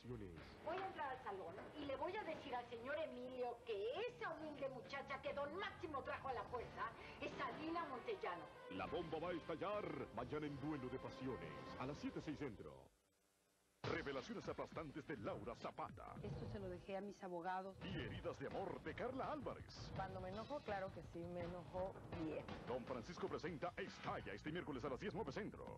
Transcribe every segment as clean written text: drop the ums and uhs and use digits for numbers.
vacaciones. Voy a entrar al salón y le voy a decir al señor Emilio que esa humilde muchacha que don Máximo trajo a la fuerza es Alina Montellano. La bomba va a estallar mañana en Duelo de Pasiones, a las 7:06 centro. Revelaciones aplastantes de Laura Zapata. Esto se lo dejé a mis abogados. Y heridas de amor de Carla Álvarez. Cuando me enojo, claro que sí, me enojo bien. Don Francisco presenta Estalla este miércoles a las 10:09 centro.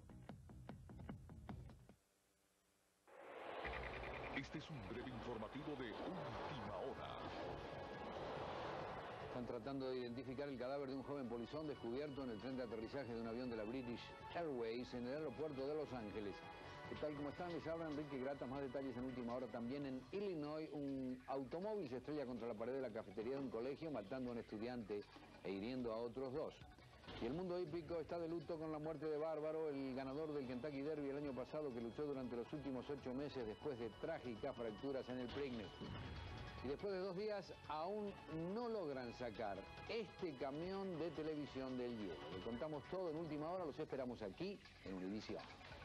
Este es un breve informativo de Última Hora. Están tratando de identificar el cadáver de un joven polizón descubierto en el tren de aterrizaje de un avión de la British Airways en el aeropuerto de Los Ángeles. ¿Qué tal? ¿Cómo están? Les habla Enrique Grata. Más detalles en Última Hora. También en Illinois, un automóvil se estrella contra la pared de la cafetería de un colegio, matando a un estudiante e hiriendo a otros dos. Y el mundo hípico está de luto con la muerte de Bárbaro, el ganador del Kentucky Derby el año pasado, que luchó durante los últimos 8 meses después de trágicas fracturas en el pregne. Y después de 2 días aún no logran sacar este camión de televisión del hielo. Le contamos todo en Última Hora. Los esperamos aquí en Univisión.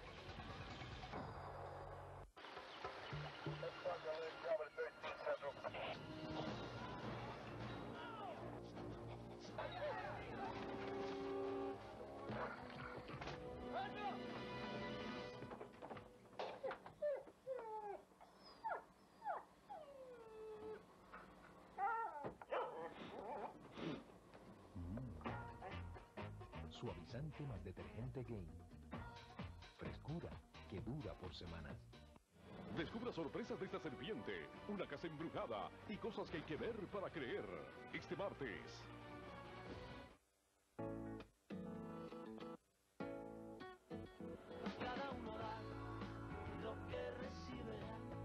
Suavizante más detergente Gain. Frescura que dura por semanas. Descubra sorpresas de esta serpiente, una casa embrujada y cosas que hay que ver para creer. Este martes. Cada uno da lo que recibe,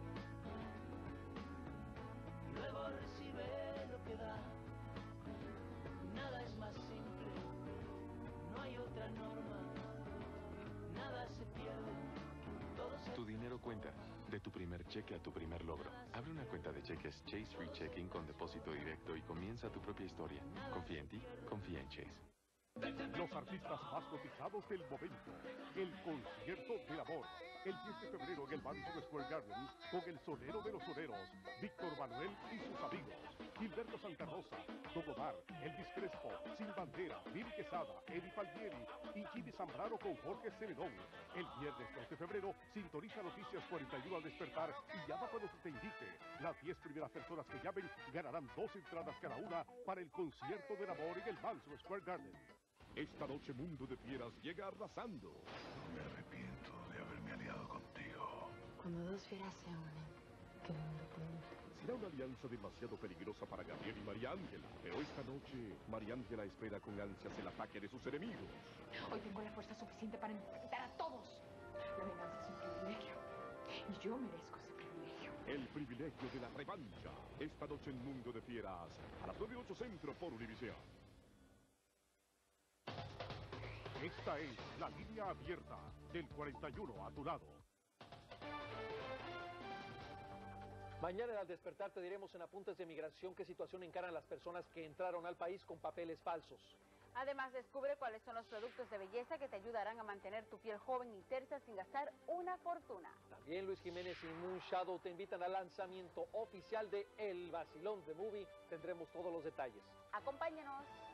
luego recibe lo que da. Nada es más simple, no hay otra norma, nada se pierde. Tu dinero cuenta, de tu primer cheque a tu primer logro. Abre una cuenta de cheques Chase Free Checking con depósito directo y comienza tu propia historia. Confía en ti, confía en Chase. Los artistas más cotizados del momento. El concierto del amor. El 10 de febrero en el Madison Square Garden con el sonero de los soneros, Víctor Manuel y sus amigos. Gilberto Santa Rosa, Don Omar, Elvis Crespo, Sin Bandera, Billy Quesada, Eddie Palmieri y Jimmy Zambrano con Jorge Celedón. El viernes 2 de febrero sintoniza Noticias 41 al despertar y llama cuando se te indique. Las 10 primeras personas que llamen ganarán 2 entradas cada una para el concierto del amor en el Madison Square Garden. Esta noche Mundo de Fieras llega arrasando. Me arrepiento de haberme aliado contigo. Cuando dos fieras se unen, ¿qué mundo puede? Será una alianza demasiado peligrosa para Gabriel y María Ángela, pero esta noche María Ángela espera con ansias el ataque de sus enemigos. Hoy tengo la fuerza suficiente para enfrentar a todos. La venganza es un privilegio y yo merezco ese privilegio. El privilegio de la revancha. Esta noche en Mundo de Fieras, a las 9:08 centro por Univisión. Esta es la línea abierta del 41 a tu lado. Mañana al despertar te diremos en Apuntes de Migración qué situación encaran las personas que entraron al país con papeles falsos. Además, descubre cuáles son los productos de belleza que te ayudarán a mantener tu piel joven y tersa sin gastar una fortuna. También Luis Jiménez y Moon Shadow te invitan al lanzamiento oficial de El Vacilón de Movie. Tendremos todos los detalles. Acompáñenos.